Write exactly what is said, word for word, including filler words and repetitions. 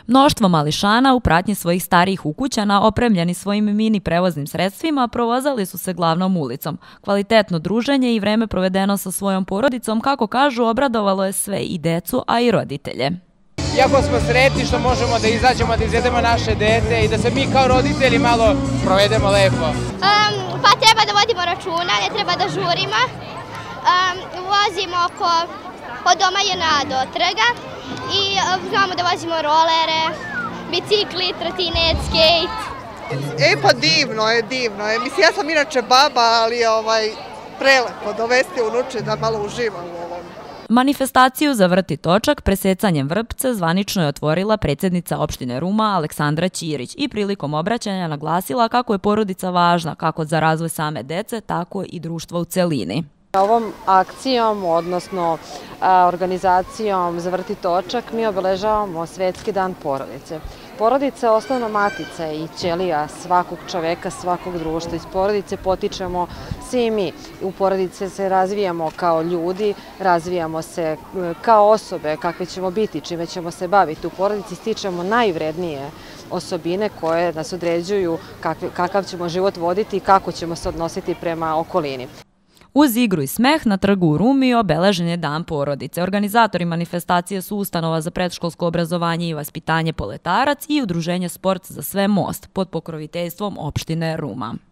Mnoštvo mališana u pratnji svojih starijih ukućana, opremljeni svojim mini prevoznim sredstvima, provozali su se glavnom ulicom. Kvalitetno druženje i vreme provedeno sa svojom porodicom, kako kažu, obradovalo je sve i decu, a i roditelje. Jako smo sretni što možemo da izađemo, da izvedemo naše dete i da se mi kao roditelji malo provedemo lepo. Um, pa treba da vodimo računa, ne treba da žurimo. Um, vozimo oko, od doma je na do trga i um, znamo da vozimo rolere, bicikli, trotinet, skejt. E pa divno je, divno je. Mislim, ja sam inače baba, ali ovaj, prelepo dovesti unuče da malo uživam u ovom. Manifestaciju za Vrt i točak presecanjem vrpca zvanično je otvorila predsjednica opštine Ruma Aleksandra Ćirić i prilikom obraćanja naglasila kako je porodica važna kako za razvoj same dece, tako i društva u celini. Ovom akcijom, odnosno organizacijom za Vrt i točak, mi obeležavamo Svetski dan porodice. Porodica je osnovna matica i ćelija svakog čoveka, svakog društva. Iz porodice potičemo svi mi. U porodice se razvijamo kao ljudi, razvijamo se kao osobe, kakve ćemo biti, čime ćemo se baviti. U porodici stičemo najvrednije osobine koje nas određuju kakav ćemo život voditi i kako ćemo se odnositi prema okolini. Uz igru i smeh na trgu u Rumi obeležen je Dan porodice. Organizatori manifestacije su Ustanova za predškolsko obrazovanje i vaspitanje Poletarac i Udruženje Sport za sve Most pod pokroviteljstvom opštine Ruma.